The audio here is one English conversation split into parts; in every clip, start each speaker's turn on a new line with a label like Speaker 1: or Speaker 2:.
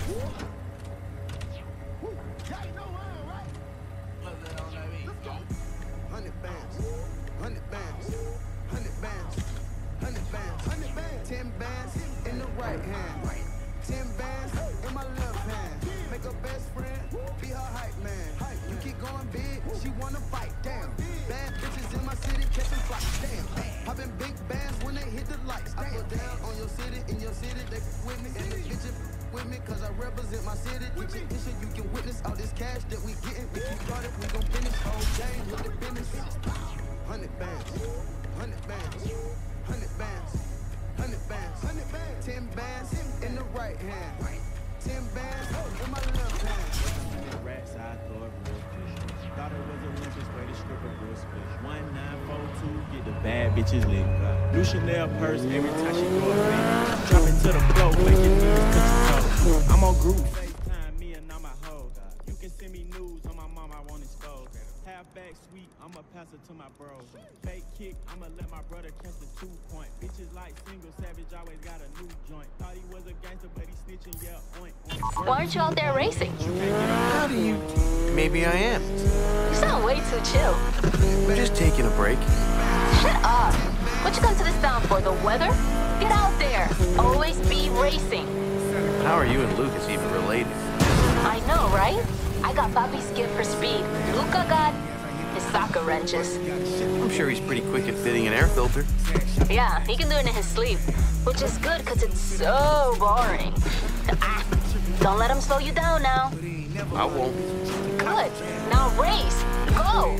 Speaker 1: Bad bitches lit. New Chanel purse every time she go up. Drop it to the floor, make your knees touch your toes. I'm on group FaceTime, me and all my hoes. You can send me news on my mom, I won't expose. Halfback sweet, I'ma pass it to my bros. Fake kick, I'ma let my brother catch the 2-point. Bitches like single savage, always got a new joint. Thought he was a gangster, but he snitching, yeah, oink, oink.
Speaker 2: Why aren't you out there racing?
Speaker 3: How do you... Maybe I am.
Speaker 2: You sound way too chill.
Speaker 3: I'm just taking a break.
Speaker 2: Shut up! What you come to this town for, the weather? Get out there! Always be racing.
Speaker 3: How are you and Lucas even related?
Speaker 2: I know, right? I got Papi's gift for speed. Luca got his soccer wrenches.
Speaker 3: I'm sure he's pretty quick at fitting an air filter.
Speaker 2: Yeah, he can do it in his sleep. Which is good, because it's so boring. Don't let him slow you down now.
Speaker 3: I won't.
Speaker 2: Good. Now race. Go!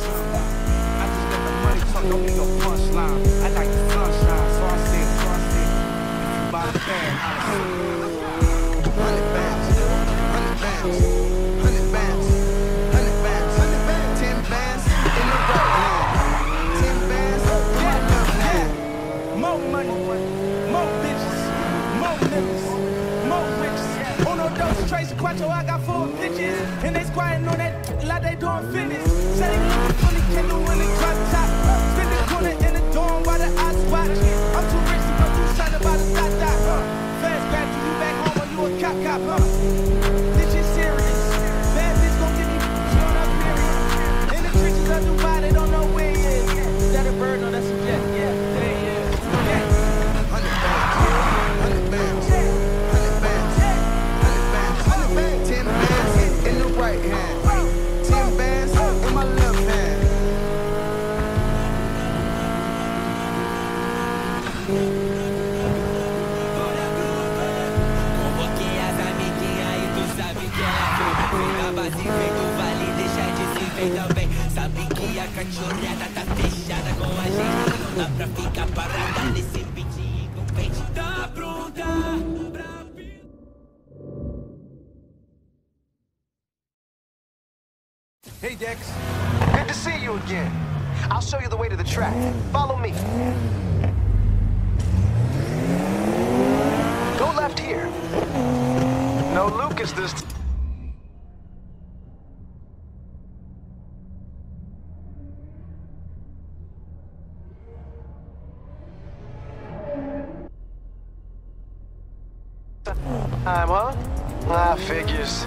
Speaker 4: Don't be no punchline. I like the sunshine, so I said, if you buy the bag, I
Speaker 5: 100 bands, 100 bands, 100 bands, 100 bands, 100 bands, 10 bands in the right hand, 10 bands in my left hand.
Speaker 4: more money, more bitches, more niggas, more riches. Uno, dos, tres, cuatro, I got 4 bitches, and they squatting on that like they doing fitness. Say they looking funny, can't do when they drop top. In the dorm while the eyes watch. I'm too rich to go through something about a dot, Fast back to you back home or you a cop, This shit serious. Bad bitch gon' give me she on her period. In the trenches of Dubai, they don't know where he is. Is that a bird? No, that's a jet. Yeah, there he is.
Speaker 5: 100 bands, 100 bands, 100 bands, 100 bands, 100 bands, 10 bands in the right hand, 10 bands in my left hand.
Speaker 6: Convoquei as amiguinhas e tu sabe que ela fica base feito vale, deixa de se ver também. Sabe que a cachorrada tá fechada com a gente. Não dá pra ficar parada nesse beat incompetente. Tá pronta pra...
Speaker 7: Hey, Dex. Good to see you again. I'll show you the way to the track. Follow me. Go left here. No Lucas this time. Huh? Ah, figures.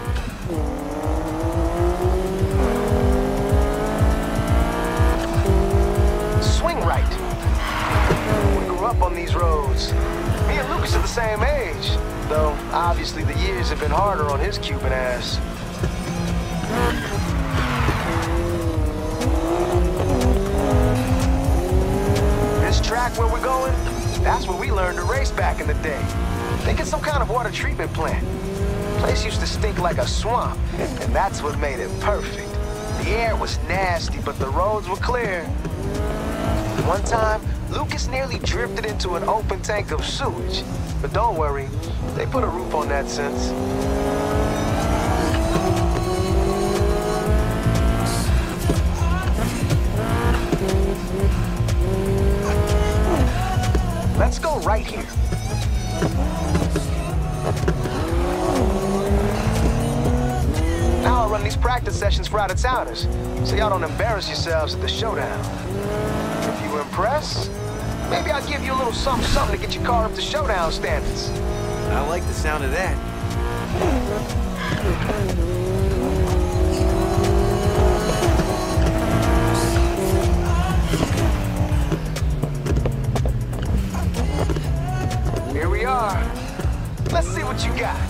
Speaker 7: Swing right. We grew up on these roads. Me and Lucas are the same age, though obviously the years have been harder on his Cuban ass. This track where we're going, that's where we learned to race back in the day. Think it's some kind of water treatment plant. The place used to stink like a swamp, and that's what made it perfect. The air was nasty, but the roads were clear. One time, Lucas nearly drifted into an open tank of sewage. But don't worry, they put a roof on that since. Let's go right here. Now I'll run these practice sessions for out-of-towners, so y'all don't embarrass yourselves at the showdown. If you impress, maybe I'll give you a little something to get your car up to showdown standards.
Speaker 3: I like the sound of that.
Speaker 7: Here we are. Let's see what you got.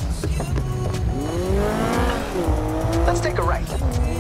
Speaker 7: Let's take a right.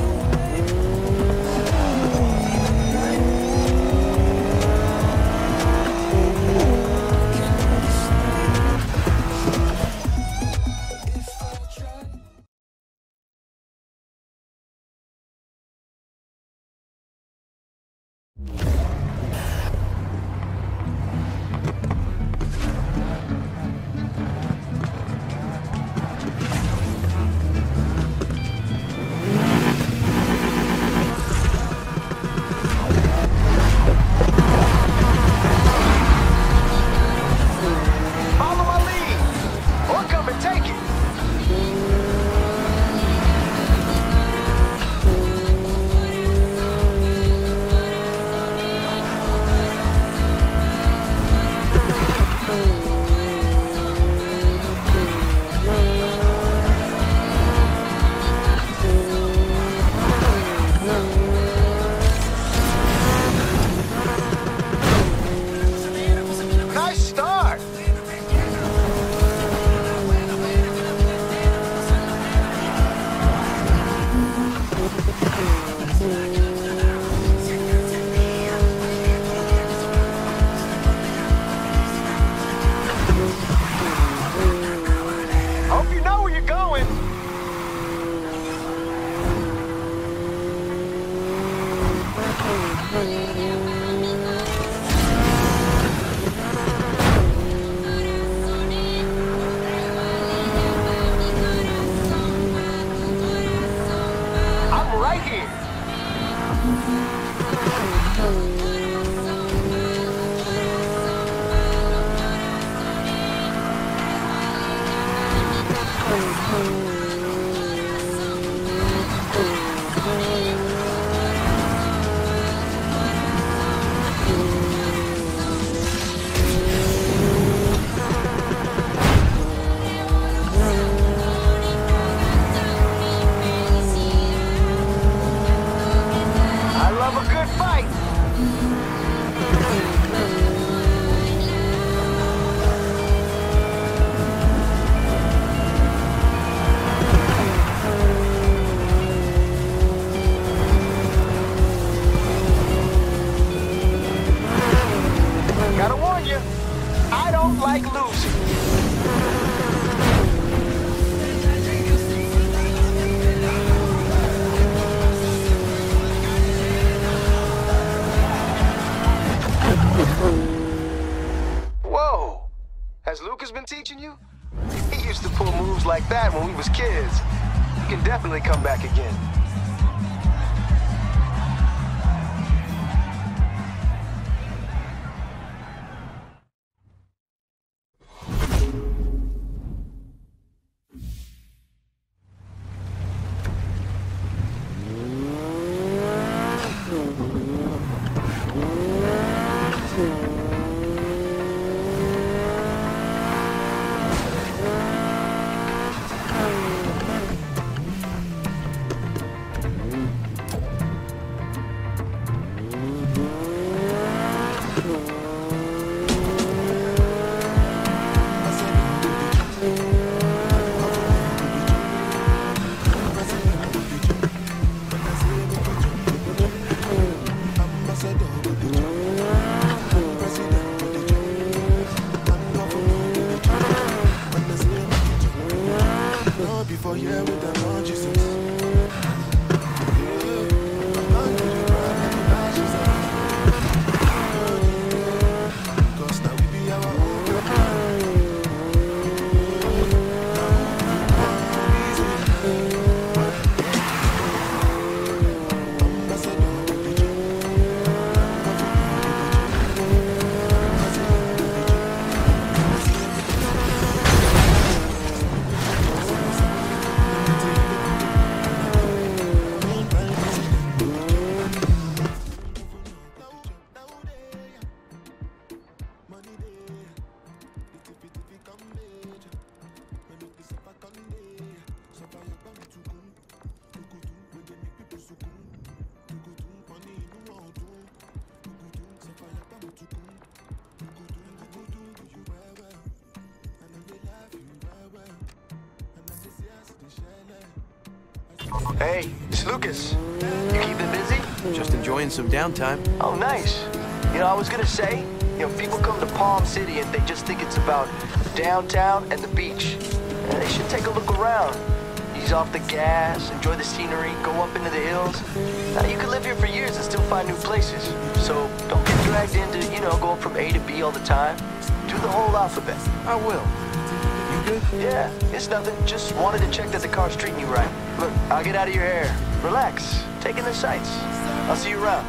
Speaker 7: Teaching you? He used to pull moves like that when we was kids. He can definitely come back again. Hey, it's Lucas. You keeping busy?
Speaker 3: Just enjoying some downtime.
Speaker 7: Oh, nice. You know, I was gonna say, people come to Palm City and they just think it's about downtown and the beach. They should take a look around. Ease off the gas, enjoy the scenery, go up into the hills. Now, you can live here for years and still find new places. So don't get dragged into, going from A to B all the time. Do the whole alphabet.
Speaker 3: I will. You good?
Speaker 7: Yeah, it's nothing. Just wanted to check that the car's treating you right. Look, I'll get out of your hair. Relax. Take in the sights. I'll see you around.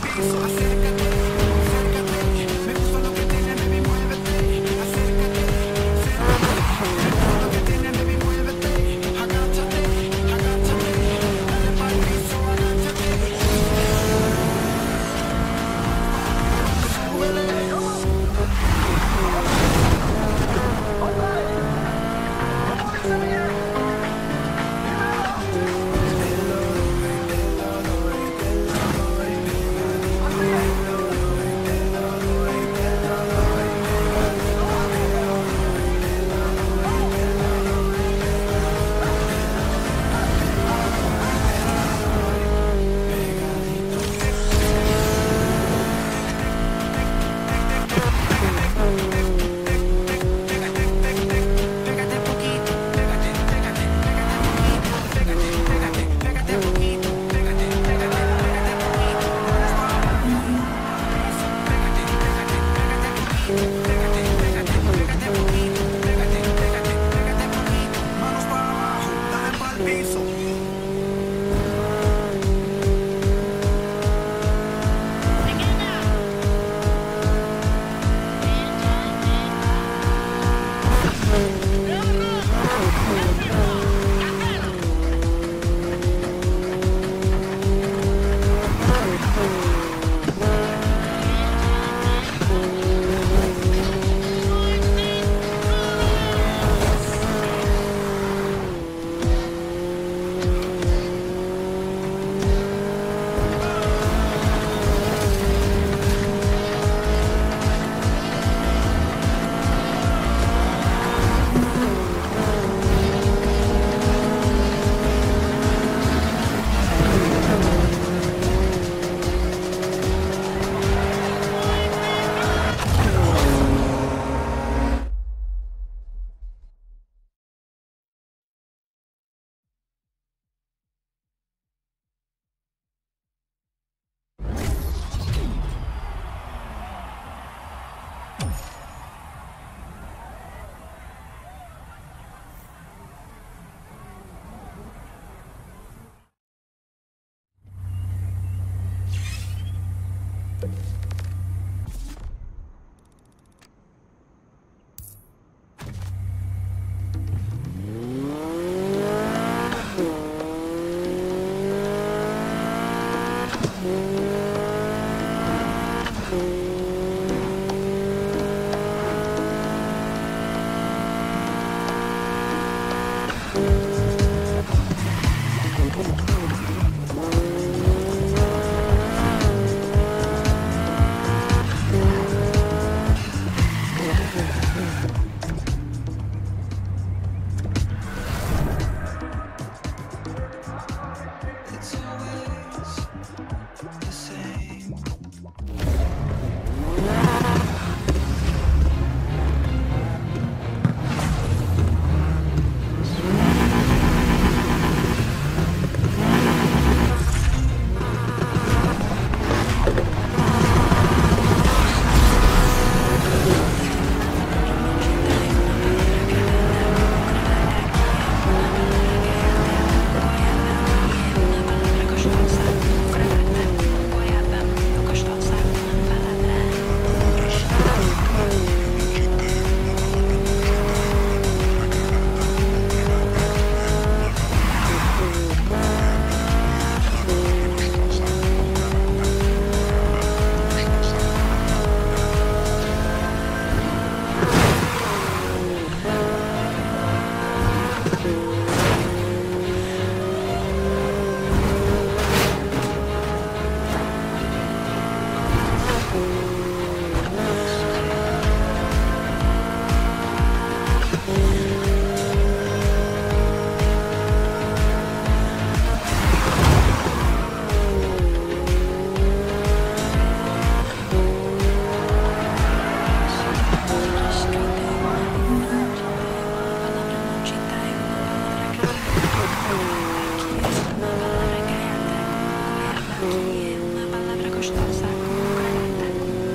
Speaker 8: Aqui é uma palavra gostosa como 40.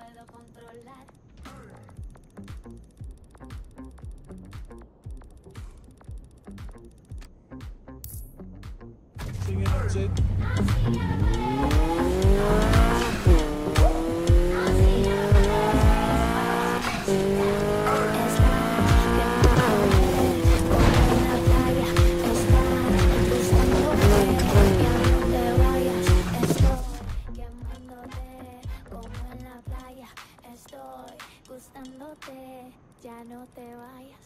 Speaker 2: puedo controlar. Ya no te vayas.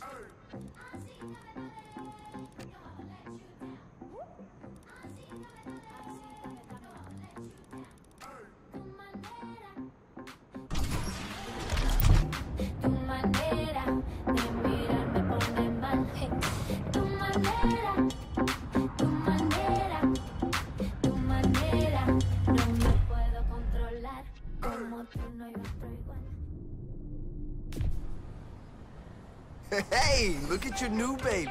Speaker 2: Tu manera de mirar me pone mal. Tu manera, tu manera, tu manera. No me puedo controlar. Como tú no hay otro igual.
Speaker 5: Hey, look at your new baby.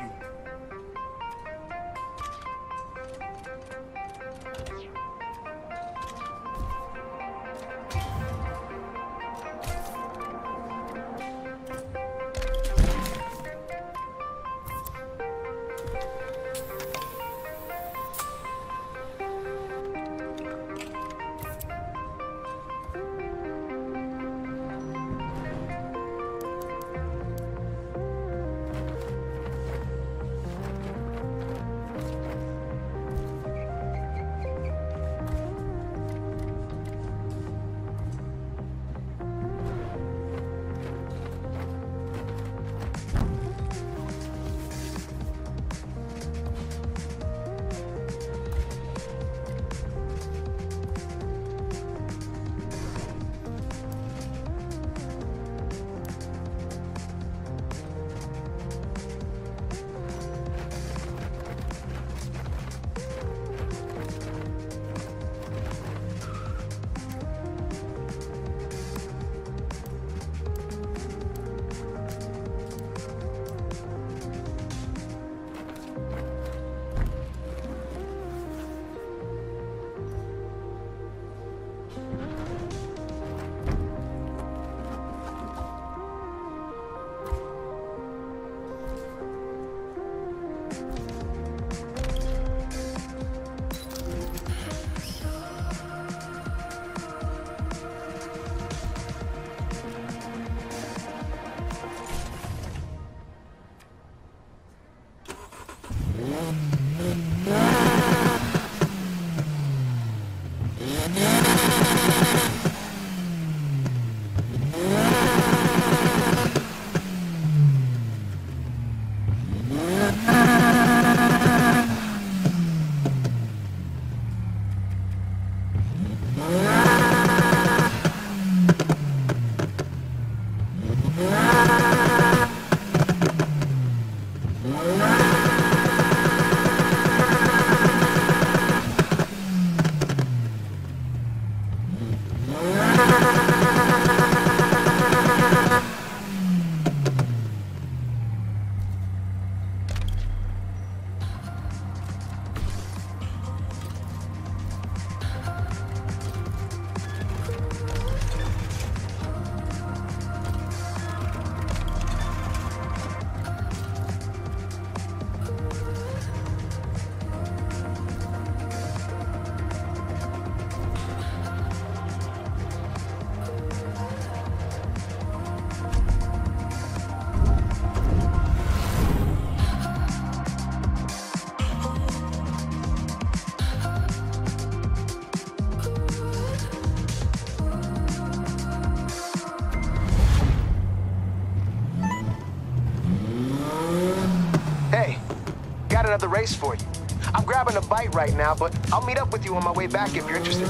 Speaker 7: Another race for you. I'm grabbing a bite right now, but I'll meet up with you on my way back if you're interested.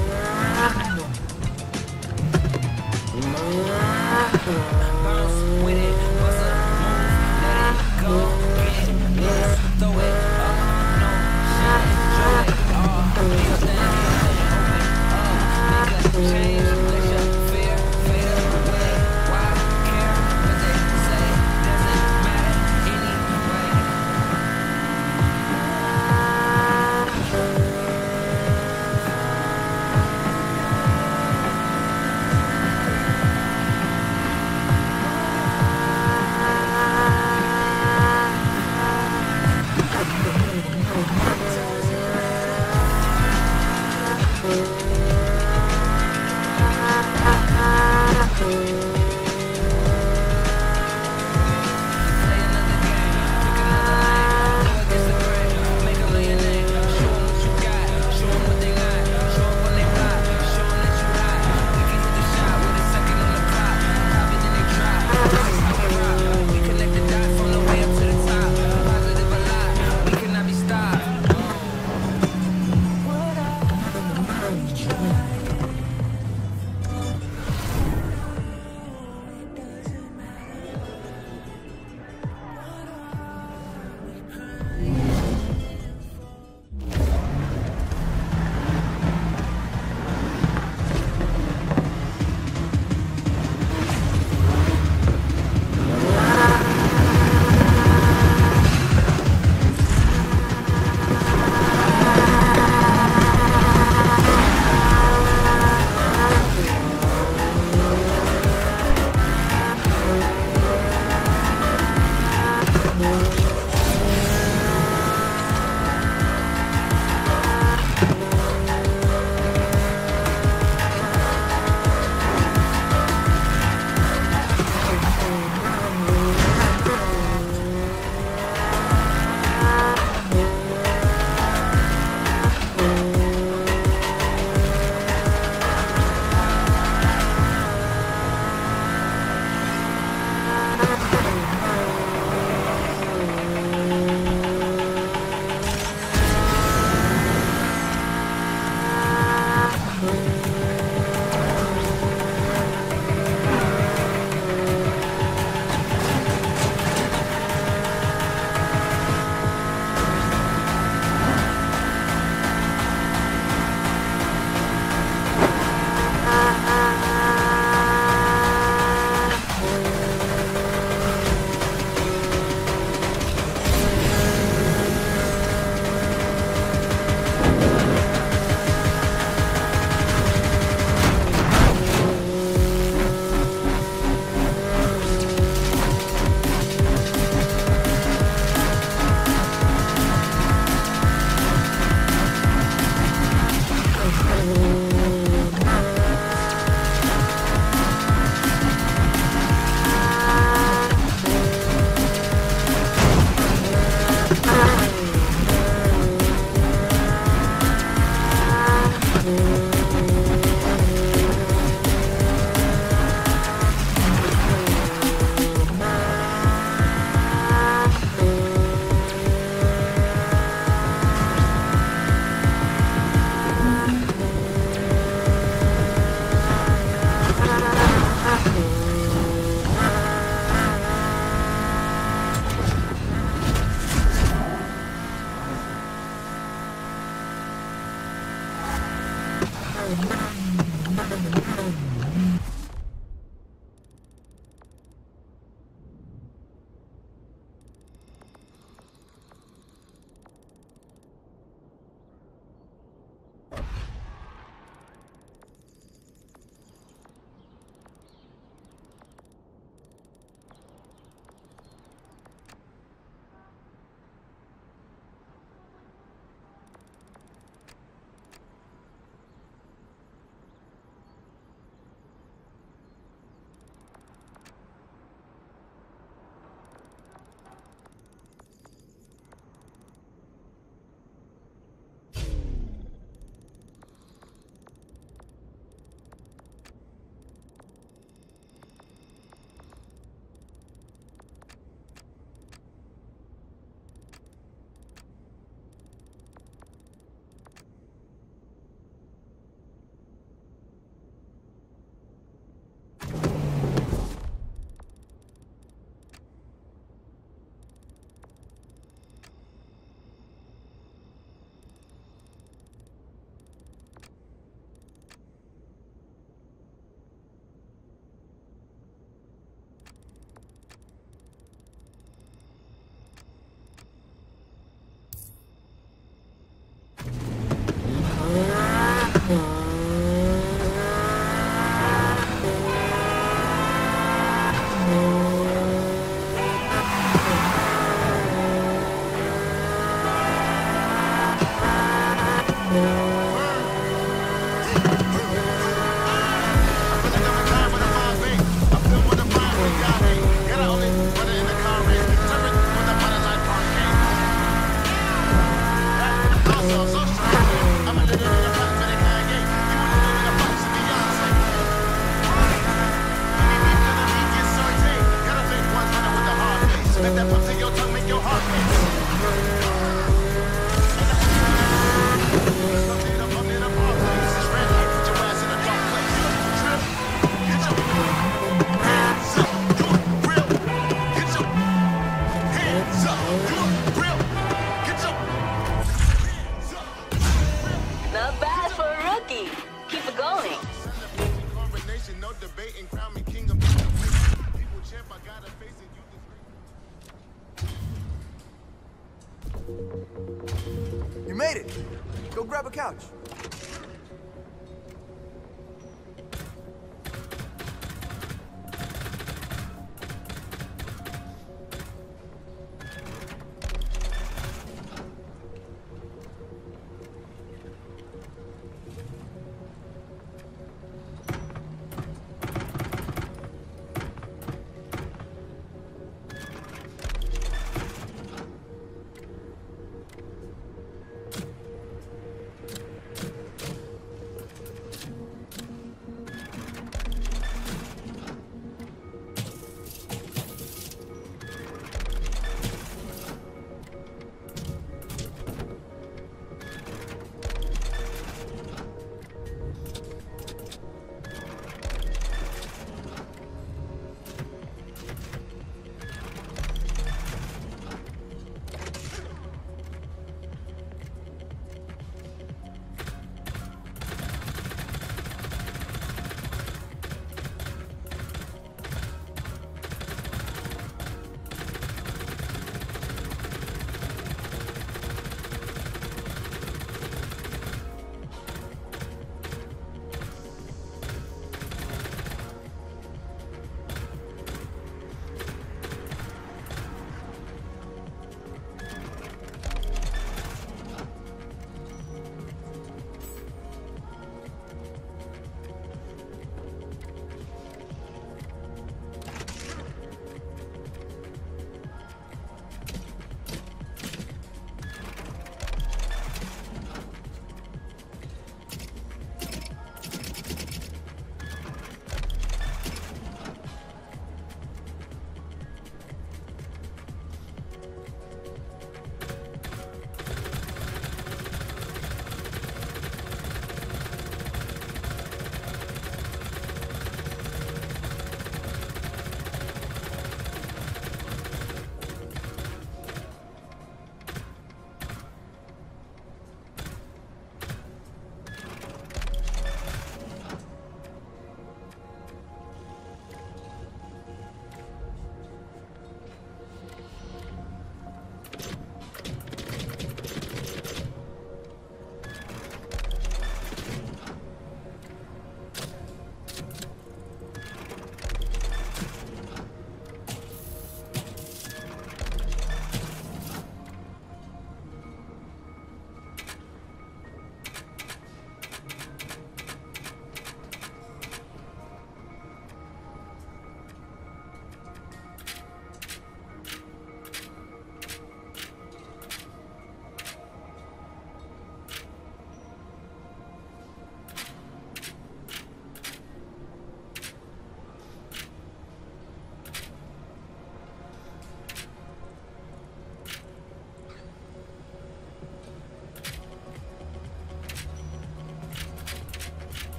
Speaker 6: Bounce with it, bust up, move, let it go, get it, loose, throw it up, no, shine, show it, do your thing, make a change, let your fear fade away. Why care what they say? Doesn't matter anyway.
Speaker 8: Let that pump to your tongue make your heart race. Pump it up, all place. It's red light, put your ass in a dark place. Trip, get your hands up, do it real. Get your hands up, do it real. Get your hands up.
Speaker 9: Not bad for a rookie. Keep it going.
Speaker 8: Coronation, no debating, crown me king of people champ. I gotta face it.
Speaker 5: You made it. Go grab a couch.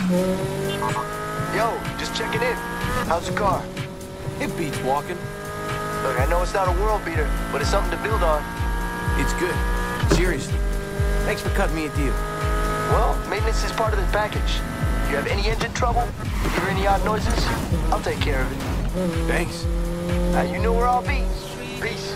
Speaker 7: Yo, just checking in. How's the car?
Speaker 3: It beats walking.
Speaker 7: Look, I know it's not a world beater, but it's something to build on.
Speaker 3: It's good. Seriously. Thanks for cutting me a deal.
Speaker 7: Well, maintenance is part of the package. If you have any engine trouble, hear any odd noises, I'll take care of it.
Speaker 3: Thanks.
Speaker 7: Now you know where I'll be. Peace.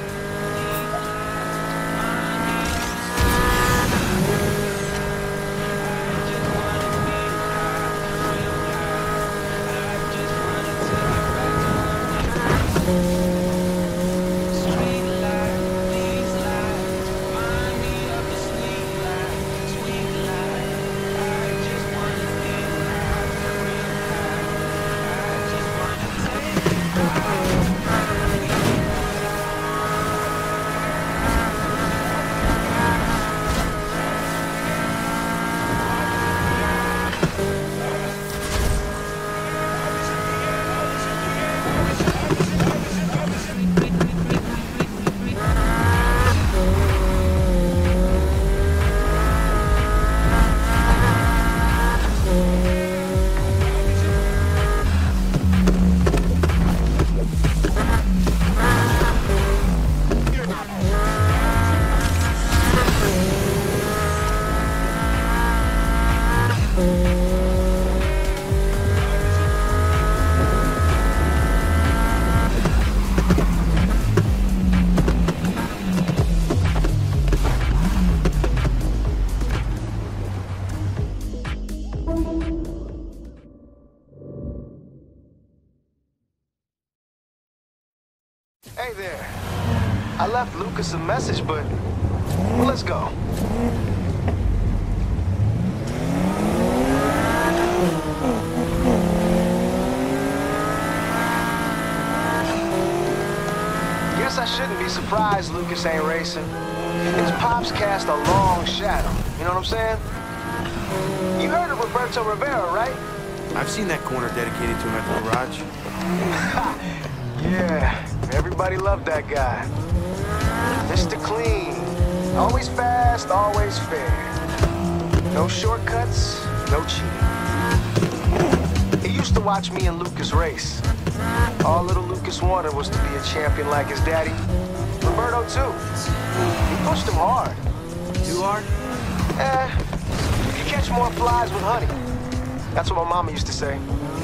Speaker 7: Hey there. I left Lucas a message, but well, let's go. Guess I shouldn't be surprised Lucas ain't racing. His pops cast a long shadow. You know what I'm saying? You heard of Roberto Rivera, right?
Speaker 3: I've seen that corner dedicated to him at the garage.
Speaker 7: Yeah, everybody loved that guy. Mr. Clean. Always fast, always fair. No shortcuts, no cheating. He used to watch me and Lucas race. All little Lucas wanted was to be a champion like his daddy. Roberto, too. He pushed him hard.
Speaker 3: Too hard?
Speaker 7: You catch more flies with honey. That's what my mama used to say.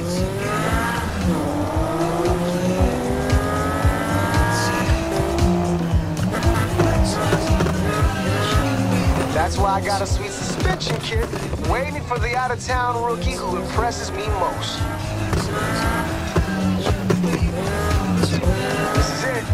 Speaker 7: That's why I got a sweet suspension kit, waiting for the out-of-town rookie who impresses me most. This is it.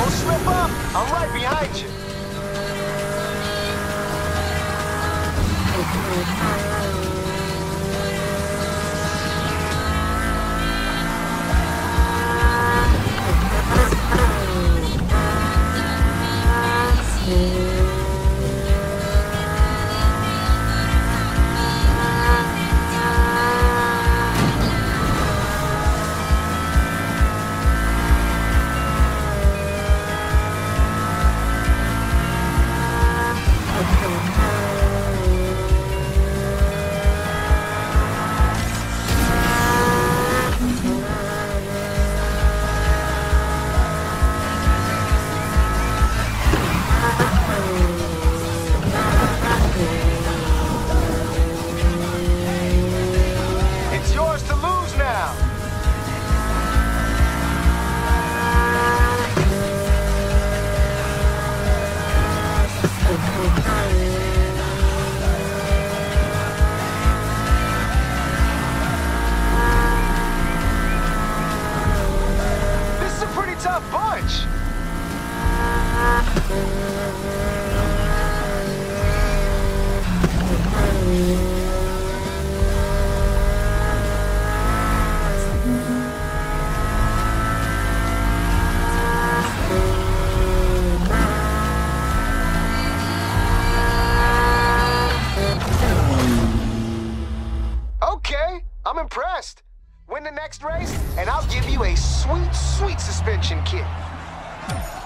Speaker 7: Don't slip up. I'm right behind you. It's yours to lose now. This is a pretty tough bunch. Okay, I'm impressed. Win the next race, and I'll give you a sweet, sweet suspension kit.